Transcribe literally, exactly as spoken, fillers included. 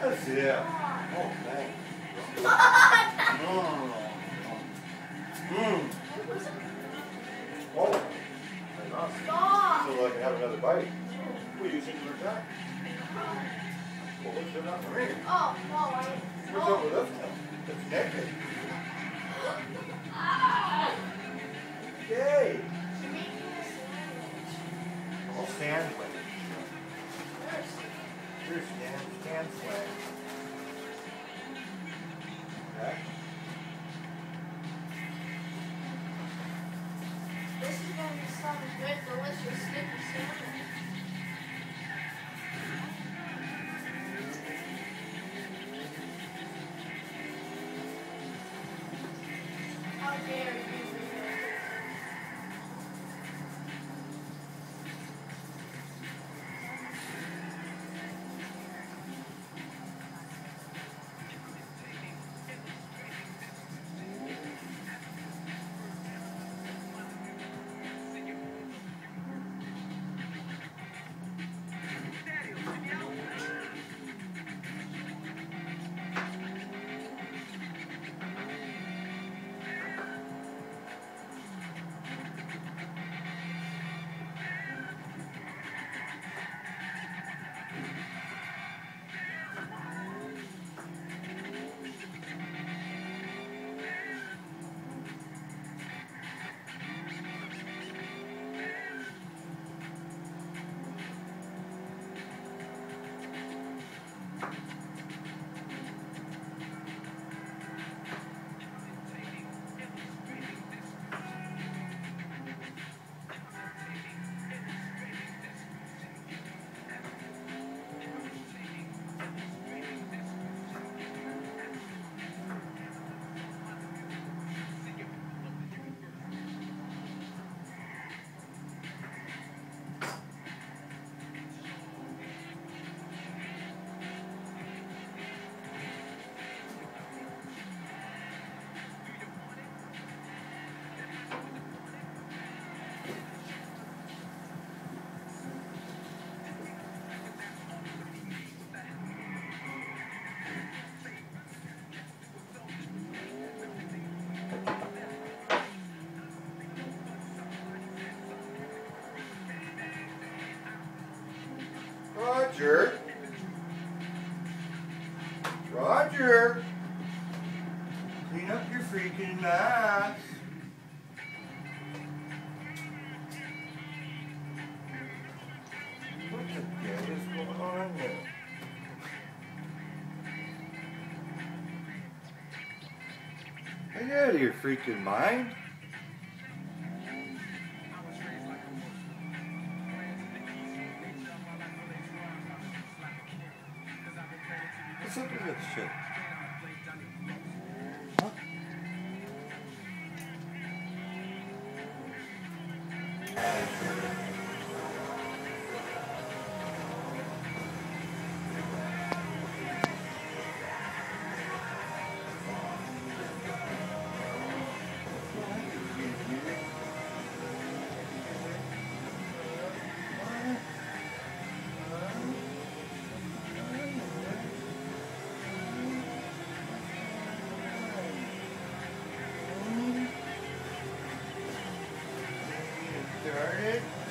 That's it. Oh, thanks. Mm. Mm. Oh. Stop. So I can have another bite. What do you think of that? Well, what's it not for me? Oh, no, I... What's up with this one? It's naked. Yay! You're making a sandwich. All sandwich. Here's stand, stand slam. Okay. This is going to be some good, delicious, sticky sandwich. How dare you? Roger. Roger. Clean up your freaking mess. What the heck is going on there? Are you out of your freaking mind? What's up with this shit? Huh? Darn it.